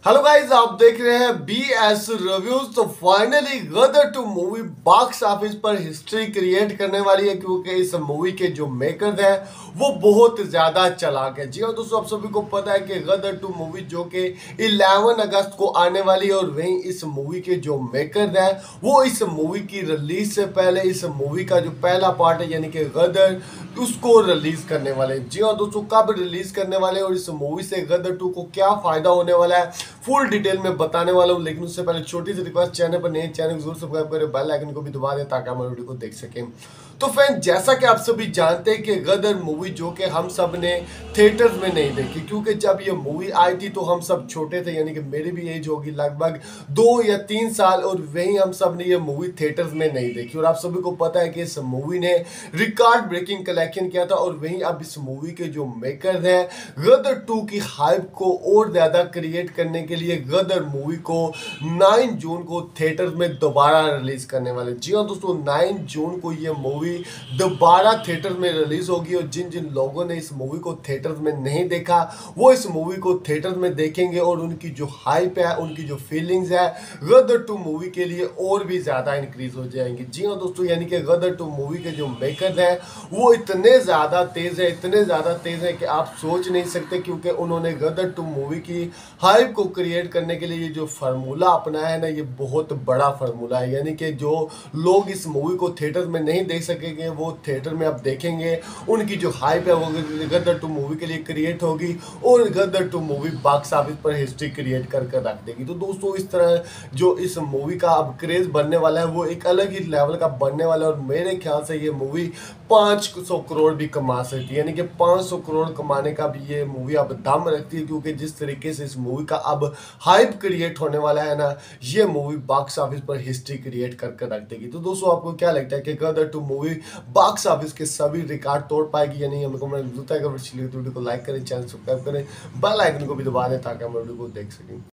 Hello guys, आप देख रहे हैं BS रिव्यूज। तो finally Gadar 2 movie box office पर हिस्ट्री क्रिएट करने वाली है, क्योंकि इस मूवी के जो मेकर्स हैं वो बहुत ज्यादा चालाक है। जी हाँ दोस्तों, आप सभी को पता है कि गदर 2 मूवी जो कि 11 अगस्त को आने वाली है, और वहीं इस मूवी के जो मेकर्स हैं वो इस मूवी की रिलीज से पहले इस मूवी का जो पहला पार्ट है यानी कि गदर उसको रिलीज करने वाले हैं। जी हाँ दोस्तों, कब रिलीज करने वाले हैं और इस मूवी से गदर 2 को क्या फायदा होने वाला है फुल डिटेल में बताने वाला हूं। लेकिन उससे पहले छोटी सी रिक्वेस्ट, चैनल पर नए चैनल को जरूर सब्सक्राइब करें, बेल आइकन को भी दबा दें ताकि हमारे वीडियो को देख सकें। तो फ्रेंड, जैसा कि आप सभी जानते हैं कि गदर मूवी जो कि हम सब ने थिएटर्स में नहीं देखी, क्योंकि जब ये मूवी आई थी तो हम सब छोटे थे, यानी कि मेरी भी एज होगी लगभग 2 या 3 साल, और वहीं हम सब ने ये मूवी थिएटर्स में नहीं देखी। और आप सभी को पता है कि इस मूवी ने रिकॉर्ड ब्रेकिंग कलेक्शन किया था, और वहीं अब इस मूवी के जो मेकर्स हैं गदर 2 की हाइप को और ज्यादा क्रिएट करने के लिए गदर मूवी को 9 जून को थिएटर्स में दोबारा रिलीज करने वाले। जी हाँ दोस्तों, 9 जून को ये मूवी दोबारा थिएटर्स में रिलीज होगी, और जिन जिन लोगों ने इस मूवी को थिएटर्स में नहीं देखा वो इस मूवी को थिएटर्स में देखेंगे, और उनकी जो हाइप है, उनकी जो फीलिंग्स है गदर 2 मूवी के लिए और भी ज्यादा इंक्रीज हो जाएंगी। जी हाँ दोस्तों, यानी कि गदर 2 मूवी के जो मेकर्स हैं वो इतने ज्यादा तेज है, इतने ज्यादा तेज है कि आप सोच नहीं सकते, क्योंकि उन्होंने गदर 2 मूवी की हाइप को क्रिएट करने के लिए ये जो फार्मूला अपनाया है ना, ये बहुत बड़ा फार्मूला है। यानी कि जो लोग इस मूवी को थिएटर में नहीं देख सकेंगे वो थिएटर में अब देखेंगे, उनकी जो हाइप है वो गदर 2 मूवी के लिए क्रिएट होगी, और गदर 2 मूवी बॉक्स ऑफिस पर हिस्ट्री क्रिएट कर कर रख देगी। तो दोस्तों, इस तरह जो इस मूवी का अब क्रेज बनने वाला है वो एक अलग ही लेवल का बनने वाला है, और मेरे ख्याल से ये मूवी 500 करोड़ भी कमा सकती है, यानी कि 500 करोड़ कमाने का भी ये मूवी अब दम रखती है, क्योंकि जिस तरीके से इस मूवी का अब हाइप क्रिएट होने वाला है ना, ये मूवी बॉक्स ऑफिस पर हिस्ट्री क्रिएट कर कर रख देगी। तो दोस्तों, आपको क्या लगता है कि गदर 2 मूवी बॉक्स ऑफिस के सभी रिकॉर्ड तोड़ पाएगी या नहीं? हमें कमेंट में बताइए। वीडियो को लाइक करें, चैनल सब्सक्राइब करें, बेल आइकन को भी दबा दें ताकि हम वीडियो को देख सकें।